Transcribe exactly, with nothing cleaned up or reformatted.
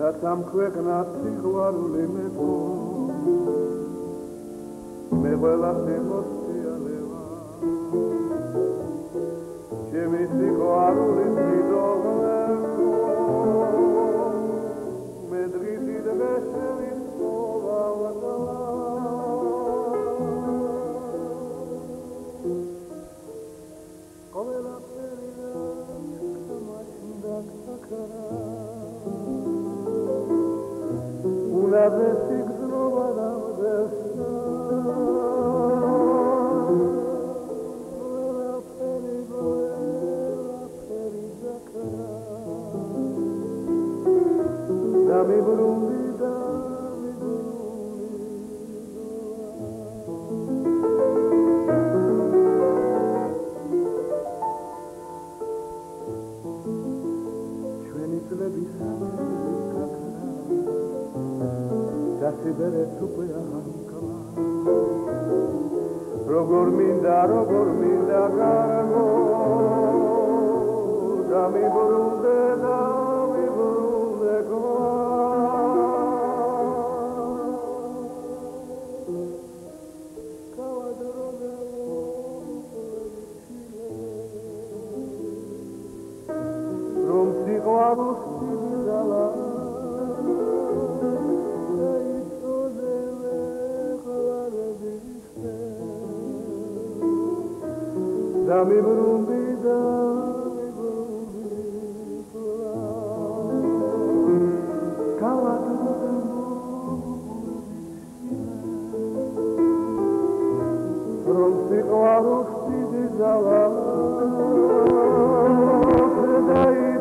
რაცამ ქვეყნად სიყვარული მეყო მე ყველას ემოციანება ჩემი სიყვარული დიდოღლება მე დღითი დღესევი სწოვავდალა ყველაფერი გამაჩნდა ქაქარა una vez ignoraba la verdad la ferida la ferida da mi Burundi da mi Burundi ჩვენი წლები დასიბერეთ უკვე ახალკლა როგორ მინდა როგორ მინდა გარემო დამიბრუნდე დამიბრუნდე რომ სიყვარულს დიდალა da mi Burundi da mi Burundi from siqvarus di zala